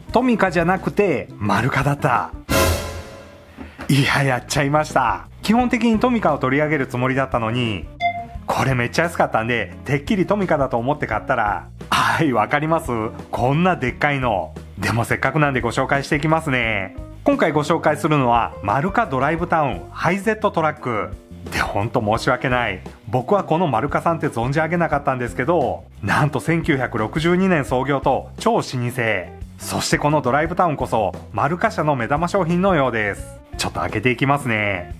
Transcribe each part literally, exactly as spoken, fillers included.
トミカじゃなくてマルカだった。いや、やっちゃいました。基本的にトミカを取り上げるつもりだったのに、これめっちゃ安かったんでてっきりトミカだと思って買ったら、はい、わかります？こんなでっかいの。でもせっかくなんでご紹介していきますね。今回ご紹介するのはマルカドライブタウンハイゼットトラックで、ほんと申し訳ない。僕はこのマルカさんって存じ上げなかったんですけど、なんとせんきゅうひゃくろくじゅうにねん創業と超老舗。そしてこのドライブタウンこそマルカ社の目玉商品のようです。ちょっと開けていきますね。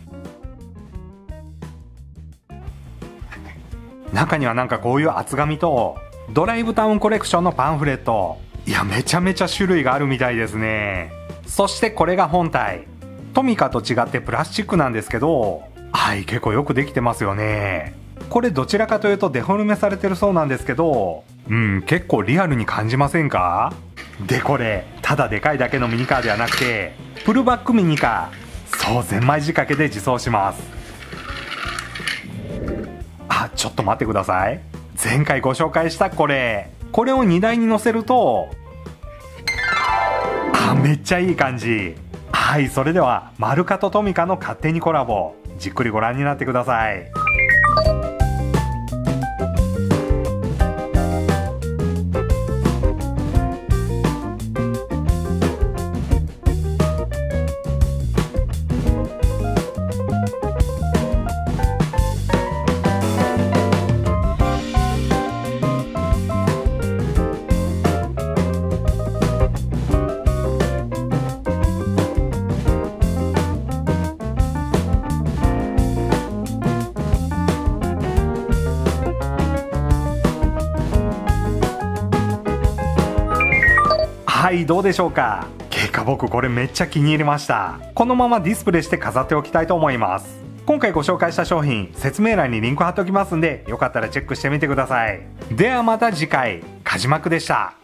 中にはなんかこういう厚紙とドライブタウンコレクションのパンフレット、いや、めちゃめちゃ種類があるみたいですね。そしてこれが本体。トミカと違ってプラスチックなんですけど、はい、結構よくできてますよね。これどちらかというとデフォルメされてるそうなんですけど、うん、結構リアルに感じませんか？で、これただでかいだけのミニカーではなくてフルバックミニカー、そう、ゼンマイ仕掛けで自走します。あ、ちょっと待ってください。前回ご紹介したこれこれを荷台に乗せると、あ、めっちゃいい感じ。はい、それではマルカとトミカの勝手にコラボ、じっくりご覧になってください。はい、どうでしょうか。結果僕これめっちゃ気に入りました。このままディスプレイして飾っておきたいと思います。今回ご紹介した商品説明欄にリンク貼っておきますんで、よかったらチェックしてみてください。ではまた次回、カジマックでした。